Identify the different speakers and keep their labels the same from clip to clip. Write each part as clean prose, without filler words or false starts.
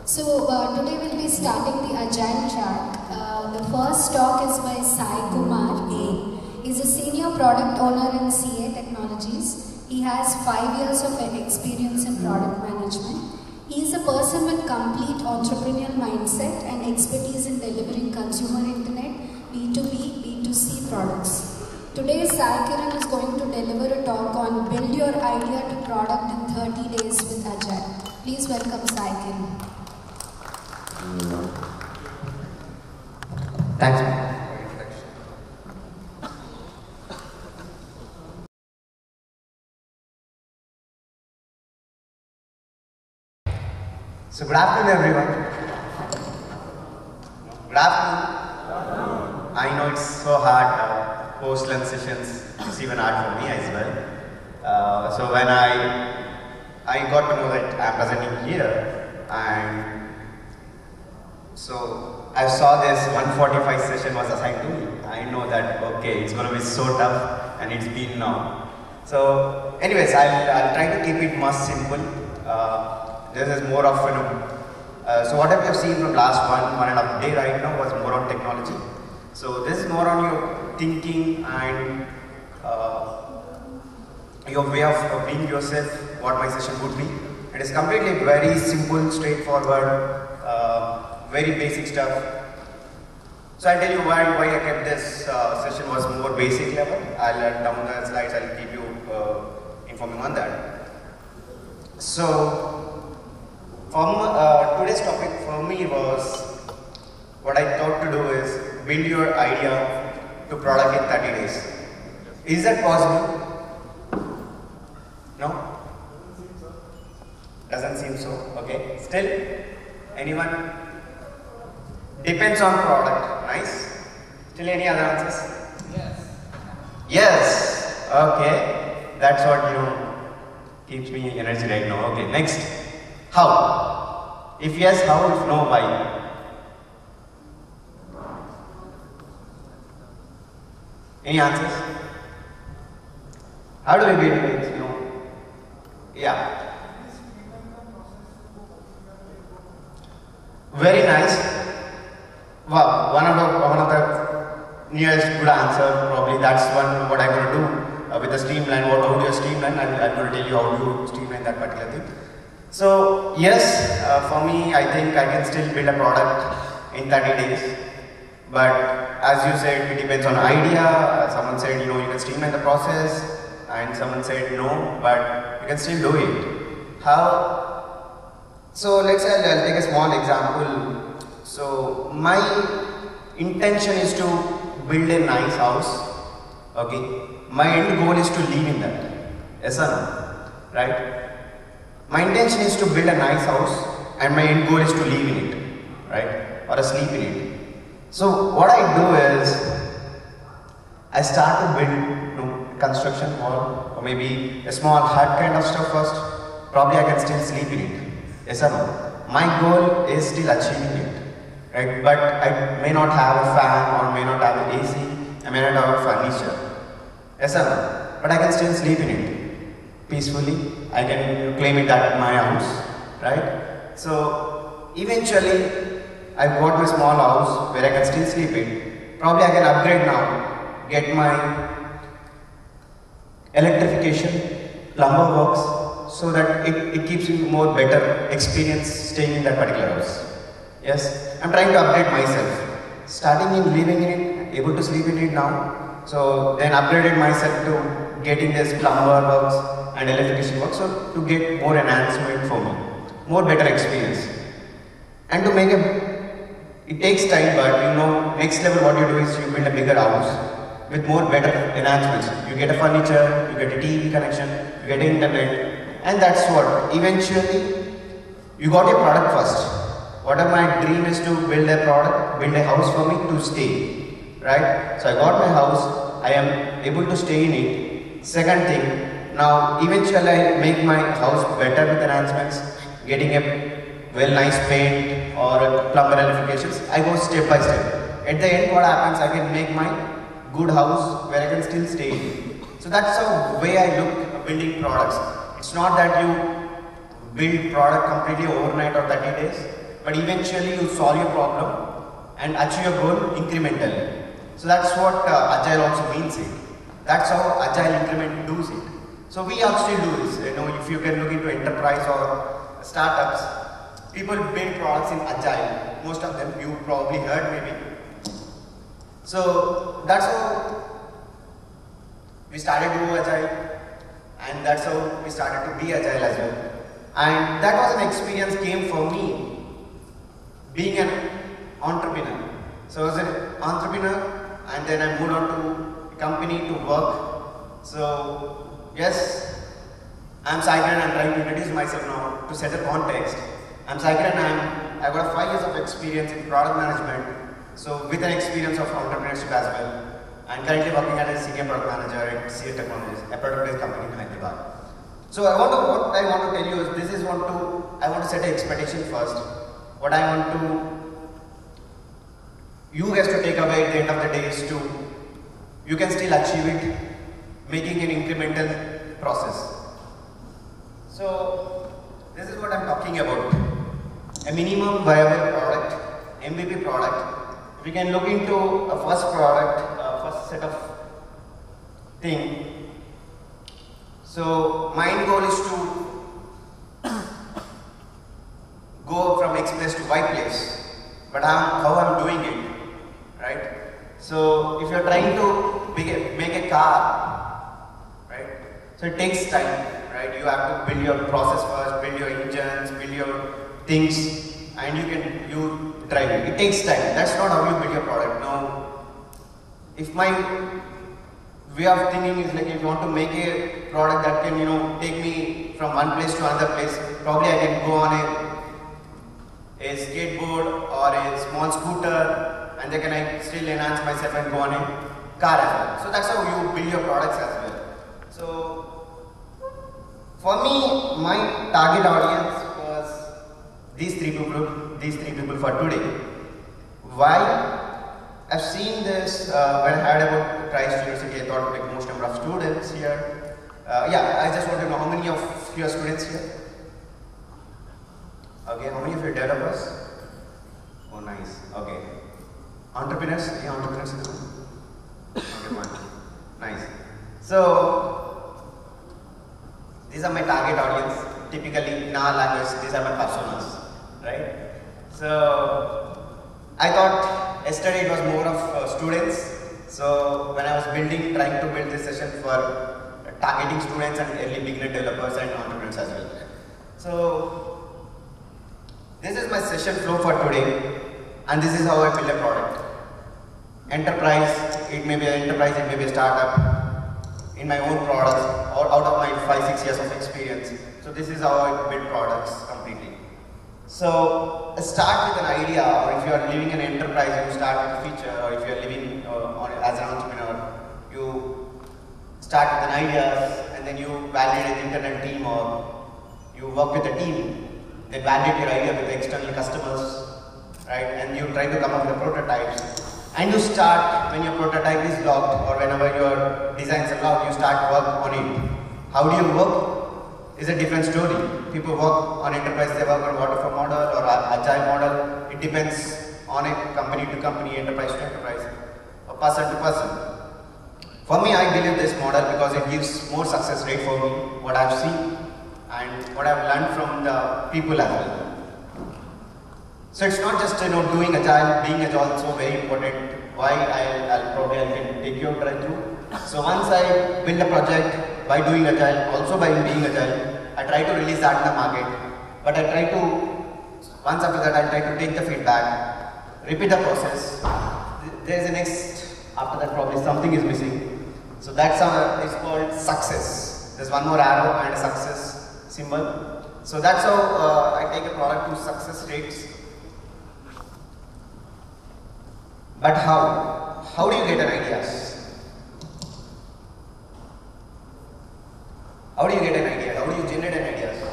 Speaker 1: Today we'll be starting the Agile track. The first talk is by Sai Kumar A. He's a senior product owner in CA Technologies. He has 5 years of experience in product management. He is a person with complete entrepreneurial mindset and expertise in delivering consumer internet, B2B, B2C products. Today, Sai Kiran is going to deliver a talk on build your idea to product in 30 days with Agile. Please welcome Sai Kiran.
Speaker 2: Thanks. So good afternoon, everyone. Good afternoon. I know it's so hard. Post-lunch sessions is even hard for me as well. So when I got to know that I'm presenting here, and so I saw this 145 session was assigned to me. I know that okay, it's going to be so tough, and it's been now. So, anyways, I'll try to keep it much simple. This is more of so what I have seen from last one and a half day right now was more on technology. So this is more on your thinking and your way of being yourself. What my session would be. It is completely very simple, straightforward. Very basic stuff. So I'll tell you why I kept this session was more basic level. I'll down the slides, I'll keep you informing on that. So today's topic for me was, what I thought to do is build your idea to product in 30 days. Is that possible? No? Doesn't seem so. Okay. Still? Anyone? Depends on product. Nice. Still any other answers? Yes. Yes. Okay. That's what keeps me energy right now. Okay. Next. How? If yes, how? If no, why? Any answers? How do we build it? Yeah. Very nice. Wow, one of the nearest good answer, probably that's what I'm going to do with the streamline. How do you streamline? I'm going to tell you how to streamline that particular thing. So yes, for me, I think I can still build a product in 30 days. But as you said, it depends on idea. Someone said, you can streamline the process, and someone said no, but you can still do it. How? So let's say I'll take a small example. So my intention is to build a nice house. Okay. My end goal is to live in that. Yes or no? Right? My intention is to build a nice house, and my end goal is to live in it. Right? Or sleep in it. So what I do is, I start to build construction wall, or maybe a small hut kind of stuff first. Probably I can still sleep in it. Yes or no? My goal is still achieving it. Right? But I may not have a fan, or may not have an AC, I may not have a furniture. Yes or no? But I can still sleep in it peacefully. I can claim it at my house. Right? So eventually I got my small house where I can still sleep in. Probably I can upgrade now, get my electrification, plumber works, so that it keeps me more better experience staying in that particular house. Yes, I'm trying to upgrade myself. Starting in living in it, able to sleep in it now. So then upgraded myself to getting this plumber works and electrician works, so to get more enhancement for me, more better experience. And to make it takes time, but next level what you do is you build a bigger house with more better enhancements. You get a furniture, you get a TV connection, you get internet, and that's what. Eventually, you got your product first. What my dream is to build a product, build a house for me to stay, right? So I got my house, I am able to stay in it. Second thing, now eventually I make my house better with enhancements, getting a nice paint or a plumber electrifications. I go step by step. At the end, what happens, I can make my good house where I can still stay in. So that's the way I look at building products. It's not that you build product completely overnight or 30 days. but eventually you solve your problem and achieve your goal incrementally. So that's what Agile also means it. That's how Agile increment does it. So we actually do this. If you can look into enterprise or startups, people build products in Agile. Most of them you probably heard maybe. So that's how we started to do Agile, and that's how we started to be Agile as well. And that was an experience came for me being an entrepreneur. So I was an entrepreneur, and then I moved on to a company to work. So yes, I'm Sai Kiran. I'm trying to introduce myself now to set a context. I'm Sai Kiran. I've got 5 years of experience in product management. So with an experience of entrepreneurship as well. I'm currently working as a senior product manager at CA Technologies, a product-based company in Hyderabad. So what I want to tell you is I want to set an expectation first. What I want you guys to take away at the end of the day is you can still achieve it, making an incremental process. So this is what I'm talking about. A minimum viable product, MVP product. We can look into a first product, first set of thing. So my end goal is to go from X place to Y place, but how I'm doing it, right? So if you're trying to make a car, right? So it takes time, right? You have to build your process first, build your engines, build your things, and you drive it. It takes time. That's not how you build your product. Now, if my way of thinking is like, if you want to make a product that can, take me from one place to another place, probably I can go on a skateboard or a small scooter, and then I still enhance myself and go on a car as well. So that's how you build your products as well. So for me, my target audience was these three people for today. Why? I've seen this when I heard about Christ University. I thought like most number of students here. I just want to know how many of your students here. Okay, how many of your developers? Oh, nice. Okay, entrepreneurs. Any entrepreneurs in the room? Okay, one. Nice. So these are my target audience. Typically, in our language, these are my personas, right? So I thought yesterday it was more of students. So when I was trying to build this session for targeting students and early beginner developers and entrepreneurs as well. So this is my session flow for today, and this is how I build a product. Enterprise, it may be an enterprise, it may be a startup, in my own products or out of my 5-6 years of experience. So this is how I build products completely. So start with an idea, or if you are living in an enterprise, you start with a feature, or if you are living as an entrepreneur, you start with an idea and then you validate an internal team, or you work with a team, then validate your idea with the external customers, right? And you try to come up with the prototypes. And you start when your prototype is locked, or whenever your designs are locked, you start work on it. How do you work? Is a different story. People work on enterprise, they work on waterfall model or agile model. It depends on it, company to company, enterprise to enterprise, or person to person. For me, I believe this model because it gives more success rate for me, what I've seen and what I've learned from the people as well. So it's not just doing agile, being agile is also very important. Why I can take you through. So once I build a project by doing agile, also by being agile, I try to release that in the market. But once after that, I try to take the feedback, repeat the process. There's a next, after that probably something is missing. So that's it's called success. There's one more arrow and a success symbol. So that's how I take a product to success rates. But how? How do you get an ideas? How do you get an idea? How do you generate an idea?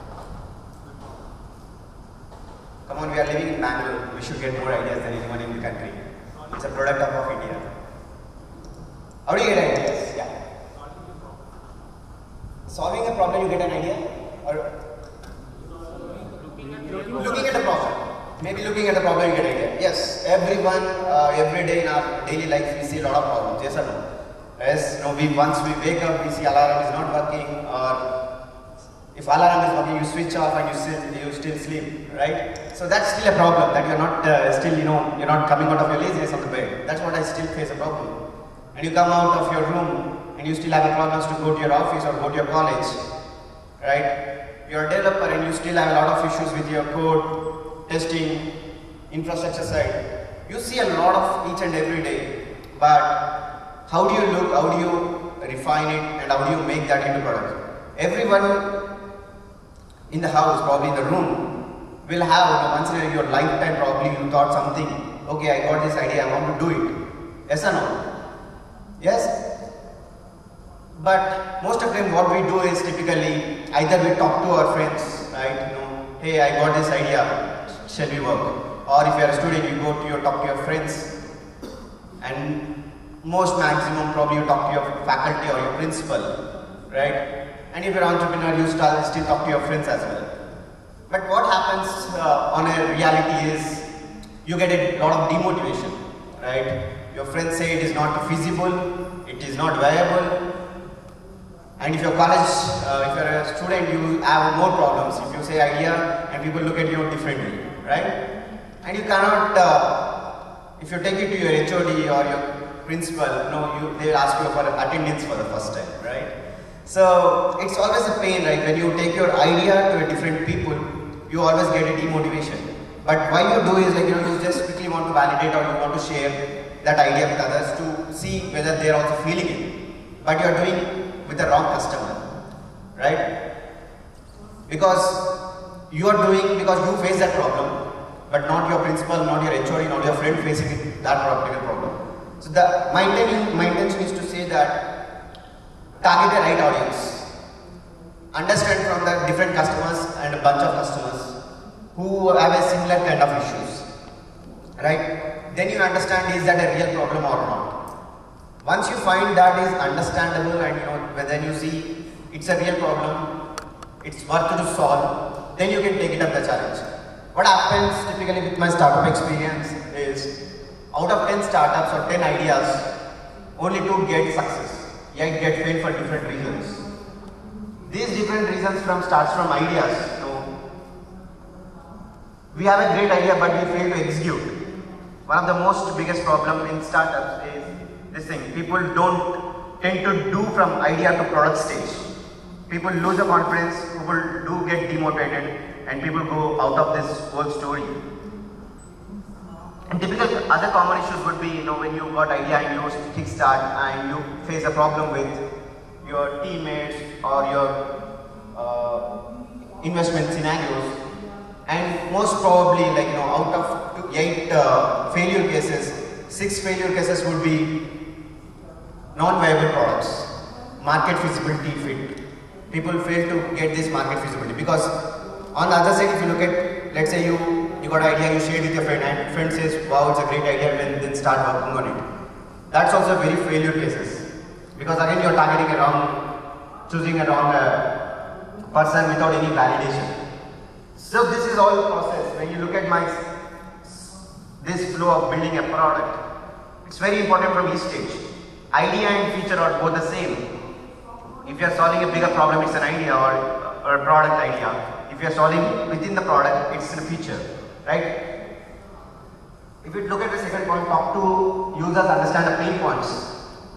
Speaker 2: Come on, we are living in Bangalore. We should get more ideas than anyone in the country. It's a product of India. How do you get ideas? Yeah. Solving a problem, you get an idea? Or looking at a problem. Maybe looking at the problem, you get an idea. Yes, everyone, every day in our daily life, we see a lot of problems. Yes or no? Yes, no, once we wake up, we see alarm is not working, or if alarm is working, you switch off and you still sleep, right? So that's still a problem, that you're not you're not coming out of your laziness on the bed. That's what I still face a problem. And you come out of your room and you still have a problems to go to your office or go to your college, right? You're a developer and you still have a lot of issues with your code, testing, infrastructure side. You see a lot of each and every day, but how do you look, how do you refine it, and how do you make that into product? Everyone in the house, probably in the room, will have, once in your lifetime probably you thought something, okay, I got this idea, I want to do it. Yes or no? Yes? But most of the time what we do is typically, either we talk to our friends, right? Hey, I got this idea, shall we work? Or if you are a student, you go to talk to your friends, and most maximum probably you talk to your faculty or your principal, right? And if you're an entrepreneur, you still talk to your friends as well. But what happens on a reality is, you get a lot of demotivation, right? Your friends say it is not feasible, it is not viable. And if you're college, if you're a student, you have more problems. If you say idea and people look at you differently, right? And you cannot, if you take it to your HOD or your principal, they will ask you for attendance for the first time, right? So it's always a pain, right? When you take your idea to a different people, you always get a demotivation. But why you do is you just quickly want to validate or you want to share that idea with others to see whether they are also feeling it. But you are doing with the wrong customer, right? Because you are doing because you face that problem, but not your principal, not your HOD, not your friend facing that particular problem. So my intention is to say that target the right audience, understand from the different customers and a bunch of customers who have a similar kind of issues, right? Then you understand, is that a real problem or not? Once you find that is understandable and then you see it's a real problem, it's worth to solve, then you can take it up the challenge. What happens typically with my startup experience is, out of 10 startups or 10 ideas, only 2 get success, yet get failed for different reasons. These different reasons starts from ideas. We have a great idea but we fail to execute. One of the most biggest problem in startups is this thing. People don't tend to do from idea to product stage. People lose the confidence, people do get demotivated, and people go out of this whole story. And typical other common issues would be, when you got idea and you kickstart and you face a problem with your teammates or your investment scenarios. And most probably, out of 8 failure cases, 6 failure cases would be non-viable products, market feasibility fit. People fail to get this market feasibility because on the other side, if you look at, let's say you got an idea, you shared with your friend, and friend says, wow, it's a great idea, then start working on it. That's also very failure cases because again you're targeting choosing a wrong person without any validation. So this is all the process. When you look at this flow of building a product, it's very important from each stage. Idea and feature are both the same. If you are solving a bigger problem, it's an idea or a product idea. If you are solving within the product, it's a feature, right? If you look at the second point, talk to users, understand the pain points.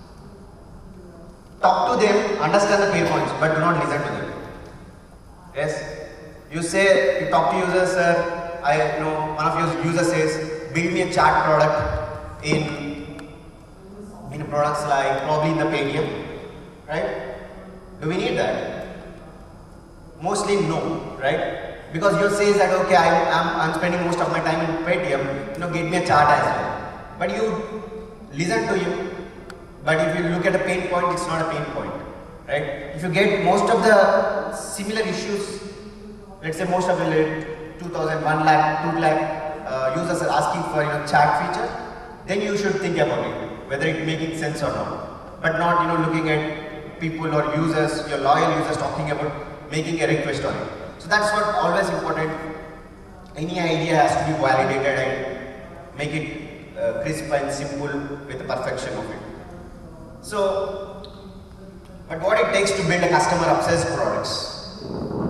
Speaker 2: Talk to them, understand the pain points, but do not listen to them. Yes? You talk to users, sir, one of your users says, build me a chat product in products like probably in the Paytm, right? Do we need that? Mostly no, right? Because you say that, okay, I'm spending most of my time in Paytm, get me a chart as well. But you listen to you, but if you look at a pain point, it's not a pain point, right? If you get most of the similar issues, let's say most of the 2,000, 1 lakh, 2 lakh users are asking for chat feature, then you should think about it, whether it's making sense or not. But not looking at people or users, your loyal users talking about making a request on it. So that's what always important. any idea has to be validated and make it crisp and simple with the perfection of it. So, but what it takes to build a customer obsessed products?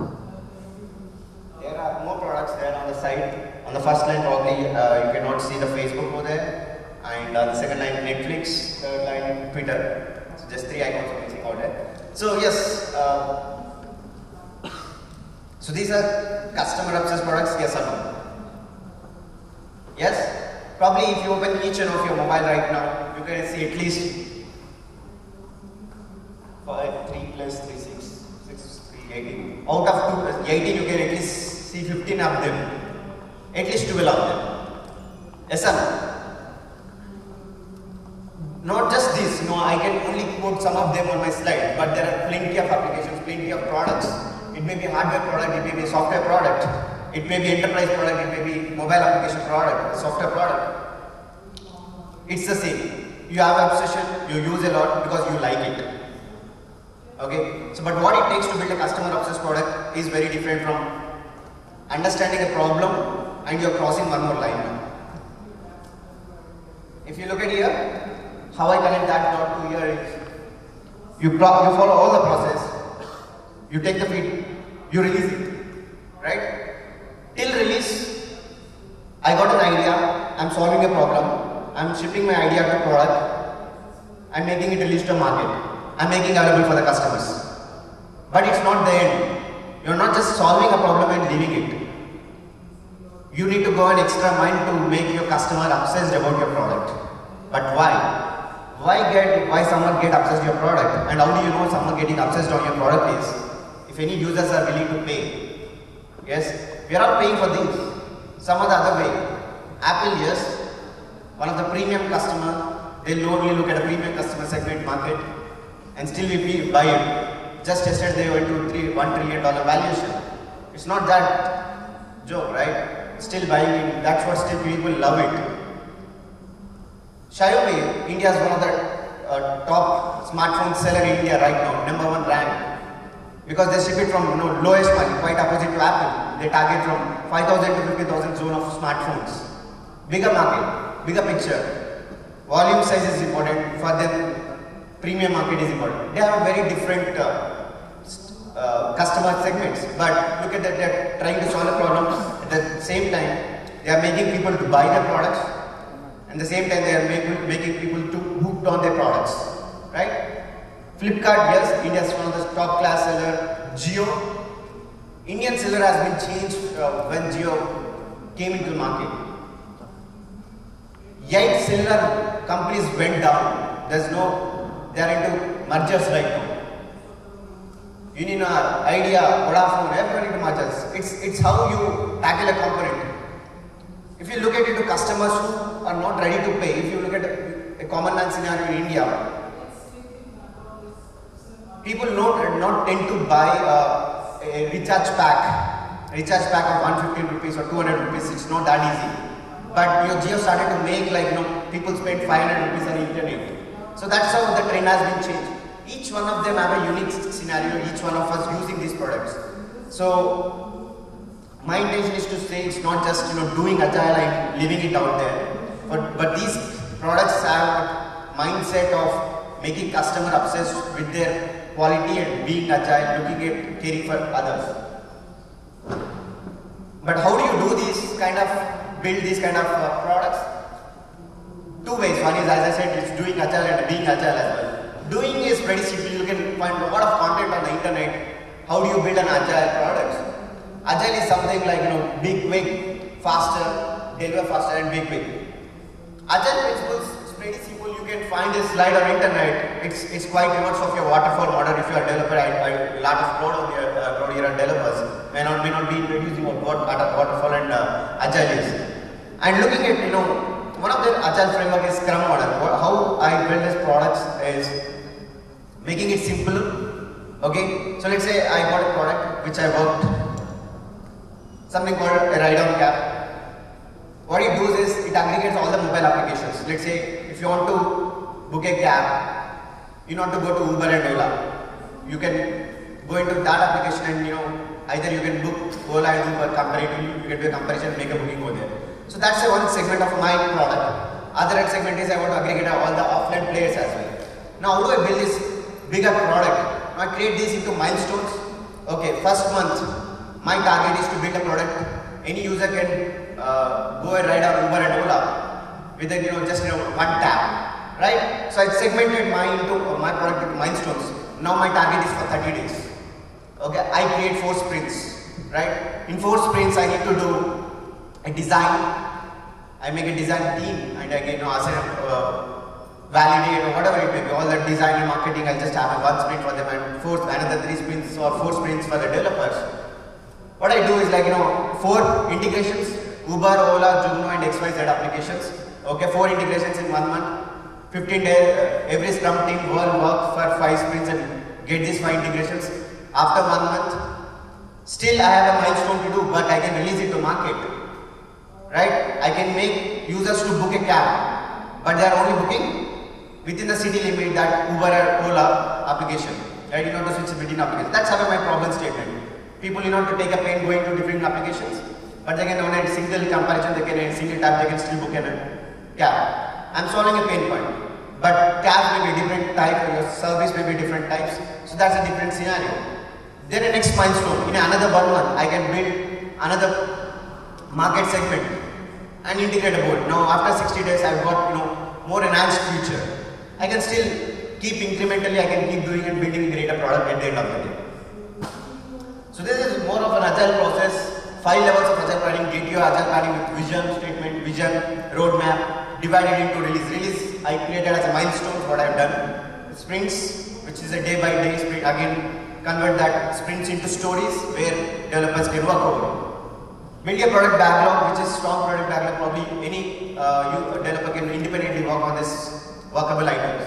Speaker 2: There are more products there on the side. On the first line probably you cannot see the Facebook over there, and on the second line Netflix, third line Twitter. So just 3 icons are missing out there. So yes, so these are customer obsessed products, yes or no? Yes? Probably if you open each one of your mobile right now, you can see at least 5, 3 plus 3, 6, 6, 3, 18. Out of 2 plus 18, you can at least see 15 of them. At least 12 of them. Yes or no? Not just this, I can only quote some of them on my slide, but there are plenty of applications, plenty of products. It may be a hardware product, it may be a software product, it may be enterprise product, it may be mobile application product, software product. It's the same. You have an obsession, you use a lot because you like it. Okay? So, but what it takes to build a customer obsessed product is very different from understanding a problem and you're crossing one more line now. If you look at here, how I connect that dot to here is, you follow all the process, you take the feed, you release it, right? Till release, I got an idea, I'm solving a problem, I'm shipping my idea to product, I'm making it release to market, I'm making available for the customers. But it's not the end. You're not just solving a problem and leaving it. You need to go an extra mile to make your customer obsessed about your product. But why? Why someone get obsessed with your product? And how do you know someone getting obsessed on your product is if any users are willing to pay. Yes, we are all paying for these. Some other way. Apple, yes, one of the premium customer, they'll only look at a premium customer segment market and still we buy it. Just yesterday they went to $1 trillion valuation. It's not that joke, right? Still buying it, that's what still people love it. Xiaomi, India is one of the top smartphone seller in India right now, #1 rank. Because they ship it from lowest money, quite opposite to Apple. They target from 5,000 to 50,000 zone of smartphones. Bigger market, bigger picture. Volume size is important, for them premium market is important. They have a very different customer segments, but look at that, they're trying to solve a problem. At the same time, they are making people to buy their products. At the same time, they are making people to hooked on their products, right? Flipkart, yes, India is one of the top class seller. Jio, Indian seller has been changed when Jio came into the market. Yet cellular companies went down. They are into mergers right now. Uninar, Idea, Vodafone, everyone into mergers. It's how you tackle a component. If you look at it to customers who are not ready to pay, if you look at a common man scenario in India, people not tend to buy a recharge pack of 150 rupees or 200 rupees. It's not that easy. But your Jio started to make people spend 500 rupees on the internet. So that's how the trend has been changed. Each one of them have a unique scenario, each one of us using these products. So my intention is to say it's not just doing Agile and leaving it out there, but these products have a mindset of making customer obsessed with their quality and being Agile, looking at caring for others. But how do you do build these kind of products? Two ways. One is, as I said, it's doing Agile and being Agile as well. Doing is pretty simple. You can find a lot of content on the internet. How do you build an Agile product? Agile is something like, big, quick, faster, deliver faster and big, quick. Agile principles is pretty simple. You can find a slide on internet. It's quite reverse of your waterfall model. If you are a developer, a lot of crowd here are developers may not be introducing what waterfall and Agile is. And looking at, one of the Agile framework is Scrum model. How I build this products is making it simple. Okay, so let's say I got a product which I worked, something called a ride-on cab. What it does is it aggregates all the mobile applications. Let's say if you want to book a cab, you don't have to go to Uber and Ola. You can go into that application and Either you can book Ola and Uber comparatively, you can do a comparison, make a booking over there. So that's one segment of my product. Other segment is I want to aggregate all the offline players as well. Now how do I build this bigger product? Now I create these into milestones. Okay, first month, my target is to build a product. Any user can go and ride on Uber and Ola with just one tap, right? So I segmented my product into milestones. Now my target is for 30 days. Okay, I create 4 sprints, right? In 4 sprints, I need to do a design. I make a design team and I get validate or whatever it may be. All that design and marketing, I'll just have one sprint for them and another 3 sprints or 4 sprints for the developers. What I do is 4 integrations, Uber, Ola, Juno and XYZ applications. Okay, 4 integrations in 1 month. 15 days, every Scrum team will work for 5 sprints and get these 5 integrations. After 1 month, still I have a milestone to do, but I can release it to market. Right? I can make users to book a cab, but they are only booking within the city limit that Uber or Ola application. Right? You know, to switch between applications. That's how my problem statement. People to take a pain going to different applications, but they can on a single comparison, they can a single tab, they can still book a cab. I'm solving a pain point, but cab may be different type, your service may be different types, so that's a different scenario. Then the next milestone, in another 1 month, I can build another market segment and integrate a board. Now after 60 days, I've got more enhanced feature. I can still keep incrementally, I can keep doing and building a greater product at the end of the day. So this is more of an agile process. 5 levels of agile planning, get your agile planning with vision statement, vision, roadmap, divided into release. Release I created as a milestone, what I've done. Sprints, which is a day by day sprint, again convert that sprints into stories where developers can work over. Build a product backlog, which is strong product backlog. Probably any developer can independently work on this workable items.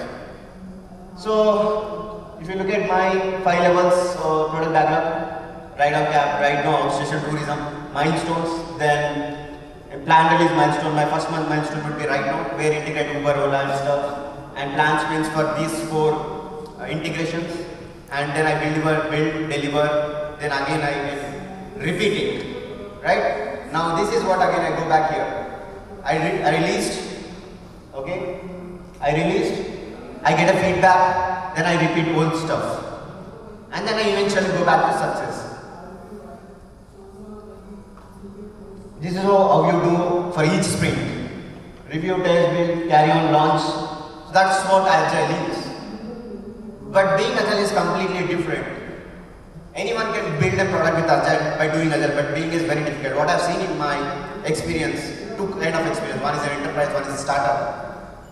Speaker 2: So if you look at my 5 levels of product backlog, ride on cab, ride now, station tourism, milestones, then a plan release milestone. My first month milestone would be right now, where integrate Uber, Ola and stuff, and plan sprints for these 4 integrations, and then I build, deliver, then again I will repeat it. Right? Now this is what again I go back here. I released, okay? I released, I get a feedback, then I repeat old stuff. And then I eventually go back to success. This is how you do for each sprint. Review, test, build, carry on, launch. So that's what Agile is. But being Agile is completely different. Anyone can build a product with Agile by doing Agile, but being is very difficult. What I've seen in my experience, 2 kind of experience. One is an enterprise, one is a startup.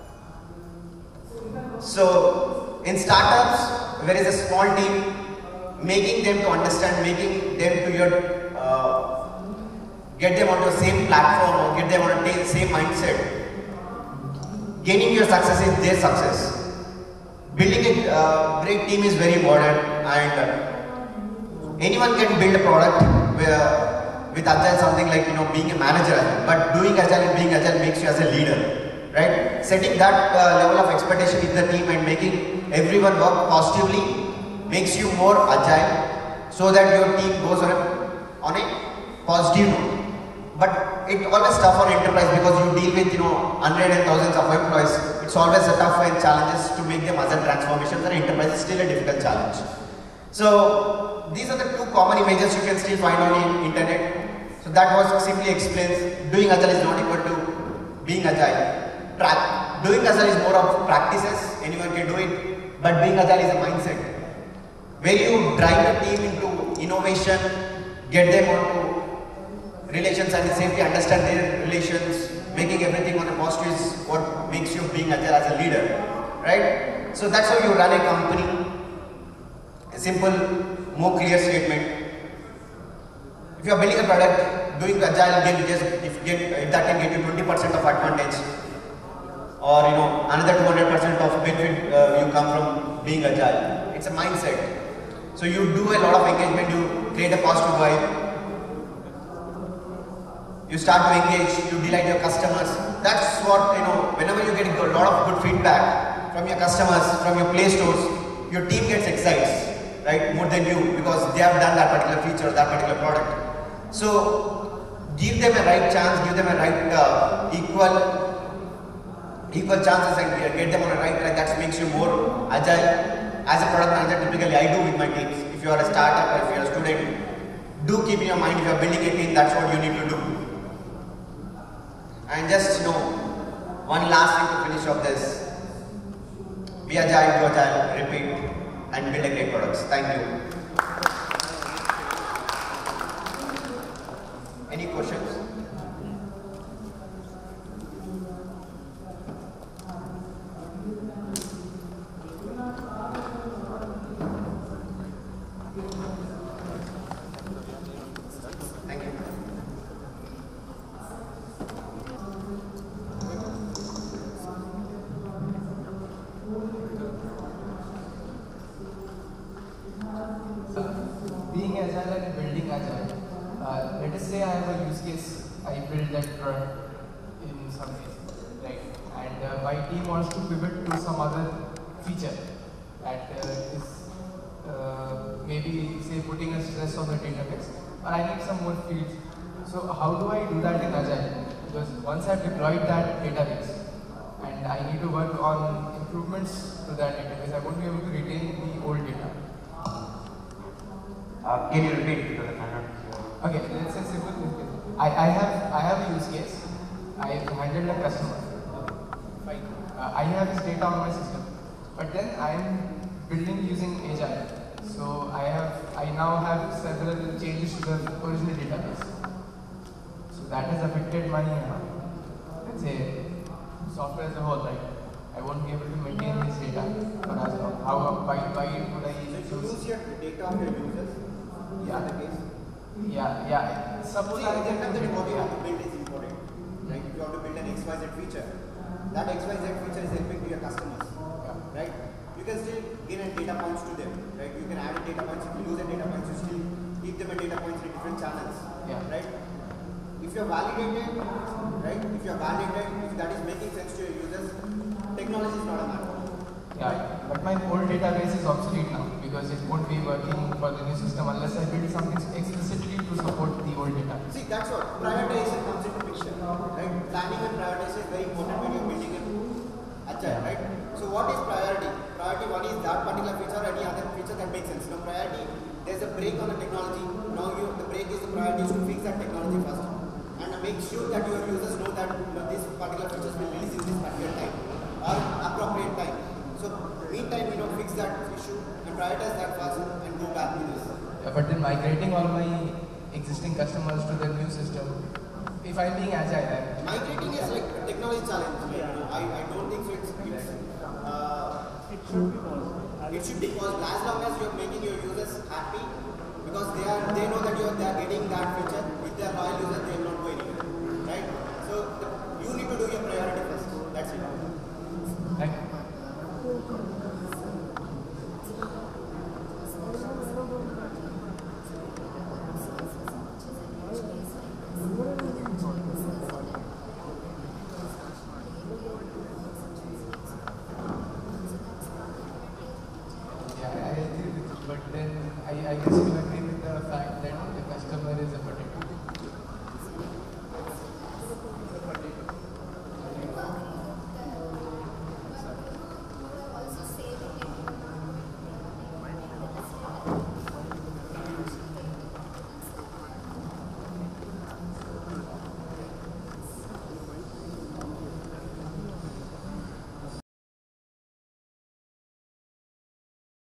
Speaker 2: So in startups, there is a small team, making them to understand, making them to get them onto the same platform or get them on the same mindset. Gaining your success is their success. Building a great team is very important, and anyone can build a product with Agile, something like being a manager, but doing Agile and being Agile makes you as a leader, right? Setting that level of expectation in the team and making everyone work positively makes you more agile, so that your team goes on a positive note. But it's always tough for enterprise because you deal with hundreds and thousands of employees. It's always a tough and challenges to make them agile transformations, and enterprise is still a difficult challenge. So these are the 2 common images you can still find on the internet. So that was simply explains doing Agile is not equal to being Agile. Doing Agile is more of practices, anyone can do it, but being Agile is a mindset, where you drive the team into innovation, get them onto relations and safety, understand their relations, making everything on a positive is what makes you being Agile as a leader, right? So that's how you run a company. A simple, more clear statement. If you are building a product, doing Agile, if that can get you 20% of advantage, or another 200% of benefit you come from being Agile. It's a mindset. So you do a lot of engagement, you create a positive vibe. You start to engage, you delight your customers. That's what, whenever you get a lot of good feedback from your customers, from your play stores, your team gets excited. right, more than you because they have done that particular feature, that particular product. So give them a right chance, give them a right equal chances and get them on a right track. That makes you more agile. As a product manager, typically I do with my teams. If you are a startup or if you are a student, do keep in your mind if you are building a team, that's what you need to do. And just one last thing to finish off this. Be agile, do agile, repeat, and build a great products. Thank you. Any questions? Thank you.
Speaker 3: Being agile and building agile, let us say I have a use case, I build that product in some ways, right? And my team wants to pivot to some other feature that is maybe say putting a stress on the database, or I need some more fields. So how do I do that in Agile? Because once I've deployed that database and I need to work on improvements to that database, I won't be able to retain the old data.
Speaker 2: Can you repeat because I cannot hear?
Speaker 3: Okay, let's say simple use case. I have a use case. I handled a customer. Fine. I have his data on my system, but then I am building using Agile. So I now have several changes to the original database. So that has affected my let's say software as a whole. Right? I won't be able to maintain this data for as long. Why would I
Speaker 2: use your data of your users?
Speaker 3: Yeah.
Speaker 2: The case?
Speaker 3: Yeah. Suppose I
Speaker 2: what you want to build is important. Right? If you want to build an XYZ feature, that XYZ feature is helping to your customers. Right? You can still gain a data points to them. Right? You can add a data points, if you use a data points, you still give them a data points in different channels.
Speaker 3: Yeah.
Speaker 2: Right? If you're validated, right? If that is making sense to your users, technology is not a matter.
Speaker 3: Yeah, but my old database is obsolete now because it won't be working for the new system unless I build something explicitly to support the old data.
Speaker 2: See, that's what prioritization comes into picture, right? Planning and prioritization is very important when you're building an agile, right? So what is priority? Priority one is that particular feature or any other feature that makes sense. Now priority, there's a break on the technology. Now the break is the priority is to fix that technology first. And make sure that your users know that this particular features will release in this particular time or appropriate time. So meantime, fix that issue and prioritize that first and go back to this.
Speaker 3: Yeah, but then migrating all my existing customers to the new system, if I'm being agile,
Speaker 2: migrating is like a technology challenge. I don't think so. It should be possible as long as you're making your users happy because they know that they are getting that feature. If they are loyal users,